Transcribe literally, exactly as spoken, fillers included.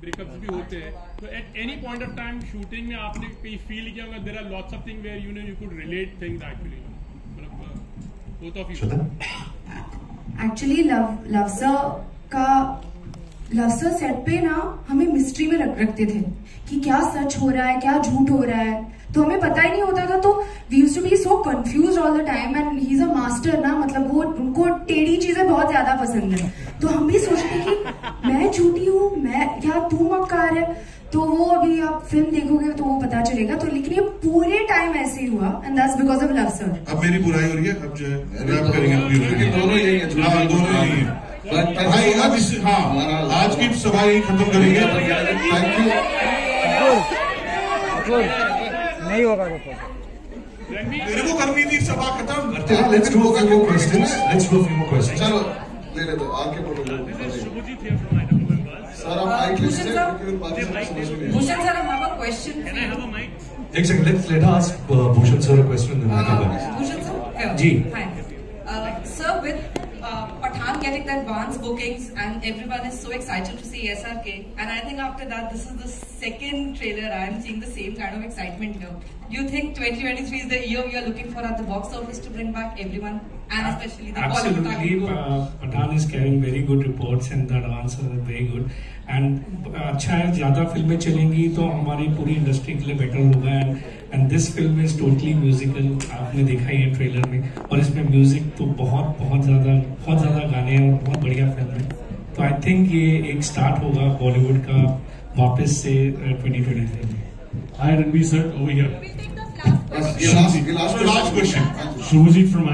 Breakups भी होते हैं, तो at any point of time shooting में आपने कहीं फील किया होगा there are lots of thing where you know you could relate things actually, मतलब both of you? Actually love love sir का लव सर सेट पे ना हमें मिस्ट्री में रख रखते थे कि क्या सच हो रहा है क्या झूठ हो रहा है, तो हमें पता ही नहीं होता था, तो we used to be so confuse all the time and he is a master ना, मतलब वो उनको टेढ़ी चीजें बहुत ज्यादा पसंद है, तो हम भी सोचते कि मैं झूठी हूँ मैं या तू मक्कार है, तो वो अभी आप फिल्म देखोगे तो वो पता चलेगा, तो लेकिन ये पूरे टाइम ऐसे ही हुआ and that's because of Luv sir. अब मेरी बुराई हो रही है, अब जो है रैप करेंगे, दोनों यही है, हाँ दोनों यही है भाई। अब इस हाँ आज की सभा यही खत्म करेंगे, थैंक यू। नहीं होगा मेरे को करनी थी सभा खत्म करते हैं। Let's go few more questions let's go few more questions चलो ले ले दो आके बोलो सर। आप माइक लिस्ट है क्योंकि बातें समझ में नहीं। Bhushan sir, I have a question. Can I have a mic? एक second, let's let us ask Bhushan sir a question then I come back. Bhushan sir, ji. Hi. Uh, sir, with uh, Pathaan getting the advance bookings and everyone is so excited to see S R K, and I think after that this is the second trailer I am seeing the same kind of excitement here. Do you think twenty twenty-three is the year we are looking for at the box office to bring back everyone and especially the Bollywood Absolutely, target? uh, Pathaan is carrying very good reports and the advances are very good. And अच्छा है, ज्यादा फिल्में चलेंगी तो हमारी पूरी industry के लिए बेटर होगा। And and this film is totally musical, आपने देखा ही है ट्रेलर में, और इसमें म्यूजिक तो बहुत बहुत ज्यादा बहुत ज्यादा गाने हैं और बहुत बढ़िया फिल्म है। तो आई थिंक ये एक स्टार्ट होगा बॉलीवुड का वापस से ट्वेंटी ट्वेंटी थ्री में। Hi Ranveer sir, over here. Last last question Shubhajit from